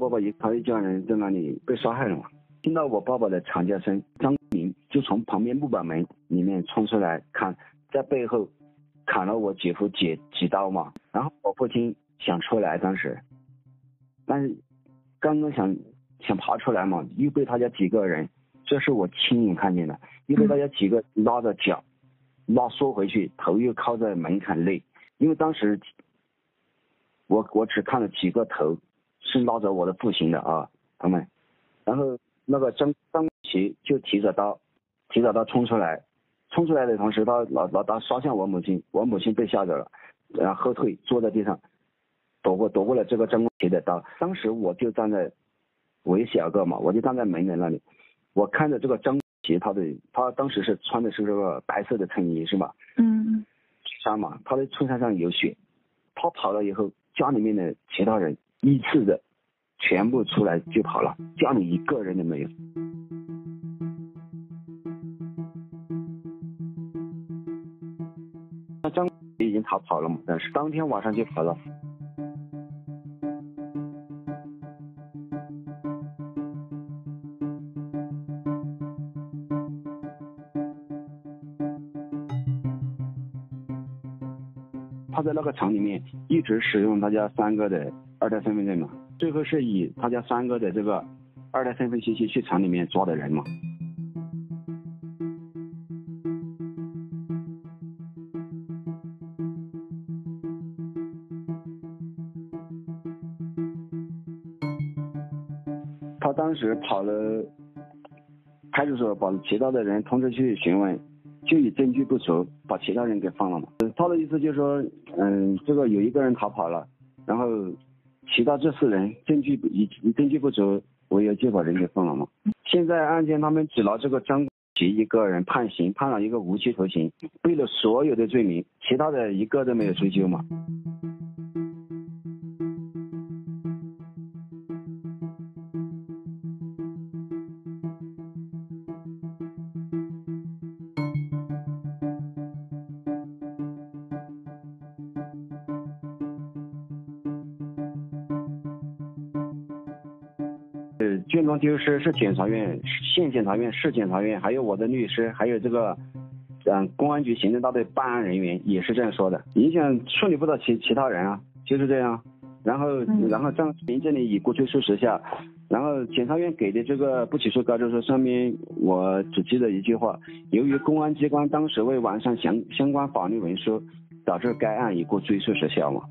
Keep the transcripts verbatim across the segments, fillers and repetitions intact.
爸爸一他一家人在那里被杀害了嘛。听到我爸爸的惨叫声，张明就从旁边木板门里面冲出来看，在背后砍了我姐夫几几刀嘛。然后我父亲想出来，当时，但是刚刚想想爬出来嘛，又被他家几个人，这是我亲眼看见的，又被大家几个拉着脚拉缩回去，头又靠在门槛内。因为当时我我只看了几个头是拉着我的父亲的啊，他们，然后那个张张琪就提着刀，提着刀冲出来，冲出来的同时，他老老刀杀向我母亲，我母亲被吓着了，然后后退坐在地上，躲过躲过了这个张琪的刀。当时我就站在，我一小个嘛，我就站在门的那里，我看着这个张琪，他的他当时是穿的是这个白色的衬衣是吧？嗯。衫嘛，他的衬衫上有血，他跑了以后，家里面的其他人依次的全部出来就跑了，家里一个人都没有。那张已经逃跑了嘛，但是当天晚上就跑了。他在那个厂里面一直使用他家三哥的二代身份证嘛，最后是以他家三哥的这个二代身份信息去厂里面抓的人嘛。他当时跑了派出所，把其他的人通知去询问，就以证据不足把其他人给放了嘛。他的意思就是说，嗯，这个有一个人逃跑了，然后其他这四人证据以证据不足，我也就把人给放了嘛。现在案件他们只拿这个张琪一个人判刑，判了一个无期徒刑，背了所有的罪名，其他的一个都没有追究嘛。呃，卷宗丢失是检察院、县检察院、市检察院，还有我的律师，还有这个，嗯，公安局刑侦大队办案人员也是这样说的，影响处理不到其其他人啊，就是这样。然后，然后张明这里已过追诉时效，然后检察院给的这个不起诉告知书上面，我只记得一句话：由于公安机关当时未完善相相关法律文书，导致该案已过追诉时效嘛。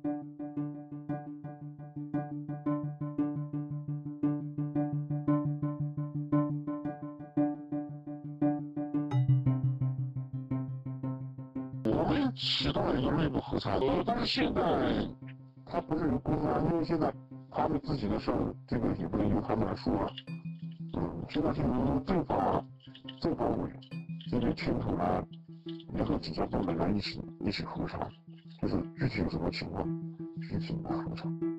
我们启动了一个内部核查，呃，但是现在他不是由公安，因为现在他们自己的事，这个也不能由他们来说了。嗯，现在是由政法政法委这边牵头来联合几家部门来一起一起核查，就是具体有什么情况，具体来核查。